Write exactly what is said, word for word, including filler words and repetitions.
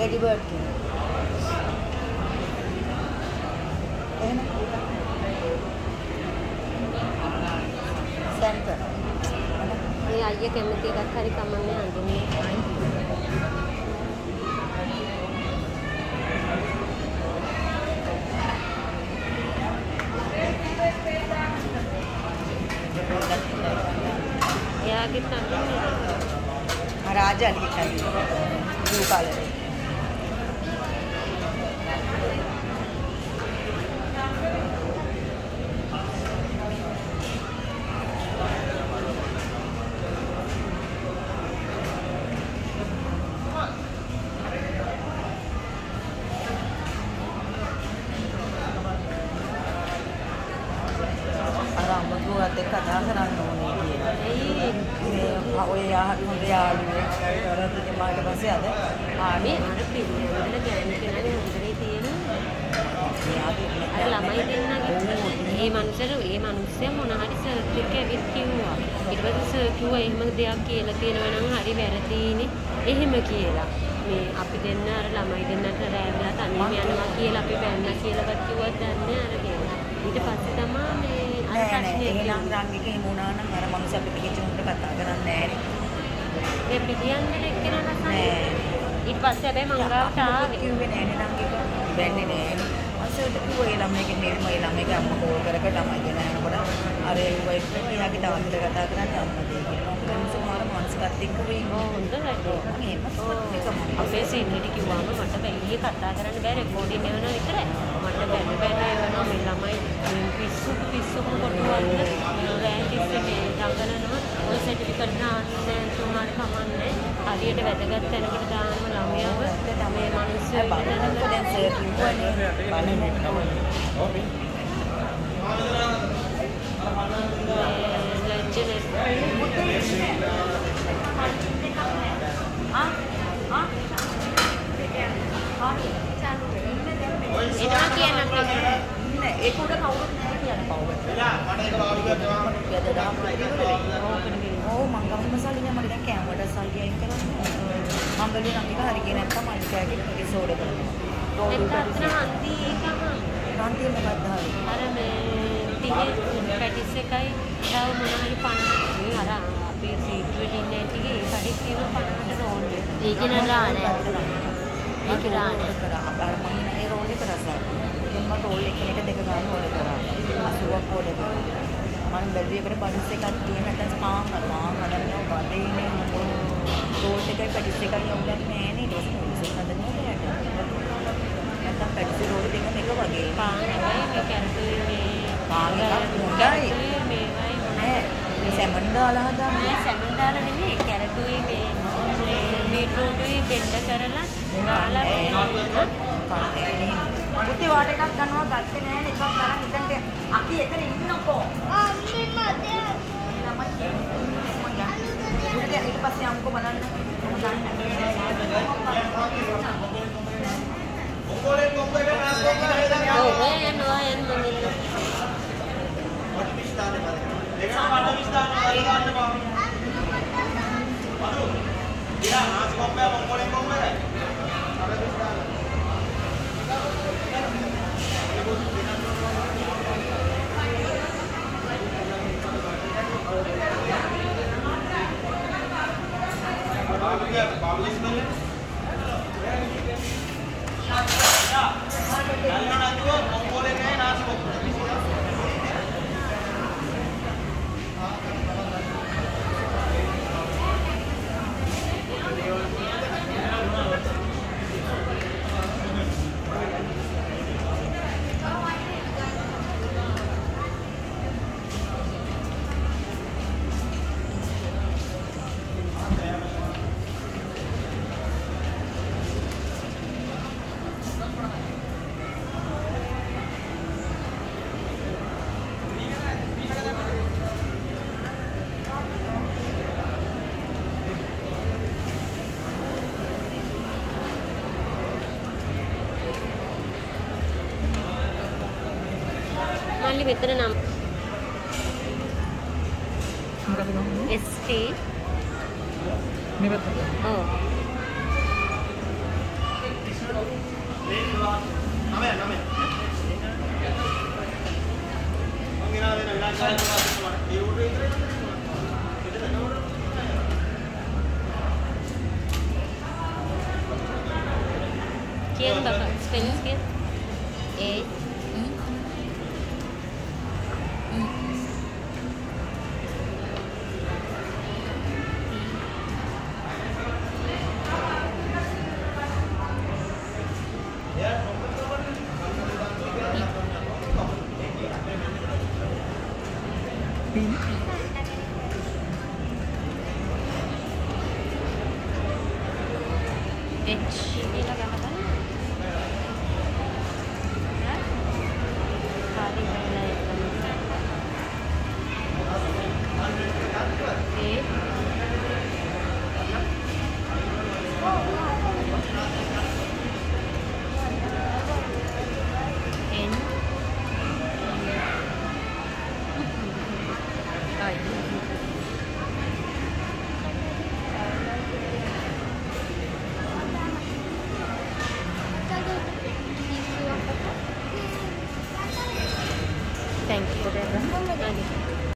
Lady Bird කියන. එහෙනම් centre. මේ අයියා කැමති එකක් හරි කමන්නේ අඳින්නේ. එයාගේ තමයි රාජාලි කයි blue color. කතා කරන්න ඕනේ කියලා. ඒ ඔය හොඳ යාළුවෙක් කරද්දි මාට පස්සේ අද ආවේ අර පිළිවෙල ගෑනු කෙනාගේ හොඳේ තියෙනවා. අර ළමයි දෙන්නගේ මේ මනුස්සර මේ මනුස්සයා මොන හරි සර්ච් එක ඇවිත් කිව්වා. ඊට පස්සේ සර් කිව්වා එහෙම දෙයක් කියලා තියෙනවා නම් හරි වැරදීනේ. එහෙම කියලා. මේ අපි දෙන්න අර ළමයි දෙන්නට රැවලා තනියම යනවා කියලා අපි බැන්නා කියලාවත් කිව්වත් දන්නේ අර කෙනා. ඊට පස්සේ තමයි මේ නෑ නෑ එහෙනම් රංගික එහෙම වුණා නම් අර මනුස්ස අපිට කිචුන්ට කතා කරන්නේ නෑනේ. ඒ පිටියන්නේ එක්කෙනා නෑ. ඊට පස්සේ හැබැයි මං ගාවට ආවේ. කිව්වේ නෑනේ රංගික. බැන්නේ නෑනේ. අසෝට කිව්වා ඒ ළමයිගේ මෙහෙම ඒ ළමයිගේ අම්මා කෝල් කර කර ළමයි ගෙන යනකොට අර ඒ වයිෆ් එයාගේ තවන්ට කතා කරන්නේ අම්මා දෙවියන්. මොකද සමහර මානසිකත් එක්ක වෙයි. ඕ හොඳ වැඩේ. එහෙම අපේ සීනියට කිව්වම මට බැලියේ කතා කරන්න බෑ රෙකෝඩින් එවනවා විතරයි. මට බැලු බැලු එවනවා මේ ළමයි පිස්සු පිස්සු කොටුවන්න රෑන්ටිස් මේ දඟලනවා. ඔය සර්ටිෆිකට් දාන්නේ තුමාට කමන්නේ. හරියට වැදගත් තැනකට දානම ළමයාව මේ මිනිස්සු බලන්න දැන් සර් කිව්වනේ බලන්න ඕනේ. ආ ආ එනවා කියන අපි නෑ ඒක උඩ කවුරුත් නෑ කියන පවුවට. එලා මට ඒක පාවිච්චි කරන්න ඕ මං ගමන් මසාලිය මගේ දැන් කැමරට සල්ලි අයින් කරන්නේ. මං ගලිය නම් එක හරි ගියේ නැත්තම් මං කෑගේ එපිසෝඩ් එකට. ඒක අතන හන්දි එකම හන්දි මොකක්ද හරි. අර මේ තිහේ පැටිස් එකයි තව මොනවාරි පනහක් අර අපේ සීක්‍රට් ඉන්නේ ටිකේ ඒ කඩේ තියෙන පනහට රෝල් එක. ඒක නෑ ඒක නෑ කරා අර මම ඒ රෝල් එක රසයි. ඉතින් මම රෝල් එක එක දෙක ගන්න ඕනේ කරා. අසුවක් ඕනේ කරා. මම බැලුවේ එකට බඩස් එකක් තියෙන නැත්නම් පාන් පාන් හදන්න වදේනේ රෝල් එකයි පැටිස් එකයි යොමුලක් නෑනේ ඊට පස්සේ මොකද හදන්නේ නැත්නම් පැටිස් රෝල් දෙක මේක වගේ පාන් හැබැයි මේ කැරටුවේ මේ පාන් එකක් හොඳයි මේවයි නෑ මේ සැමන් දාලා හදන්නේ සැමන් දාලා නෙමෙයි කැරටුවේ මේ බීට්‍රූටුයි බෙන්ඩ කරලා දාලා කන්නේ පුතේ වාට එකක් ගන්නවා ගත්තේ නෑනේ එකක් තරම් ඉතින් අපි එතන ඉන්නකෝ අම්මේ මතේ ළමයි ඊට පස්සේ අම්කෝ බලන්න ඔක්කොලේ කොම්බේ කරලා ඔව් එනවා එන්න මෙන්න වටිස්ථානේ බලන්න ඒක මට විස්ථානේ ගන්න බා අදු ඉතින් ආස් කොම්බේ ඔක්කොලේ කොම්බේ අර විස්ථානේ Publish में මල්ලි මෙතන නම් S T මේ පැත්තට ඔව් Kian bakal spelling kian? A E H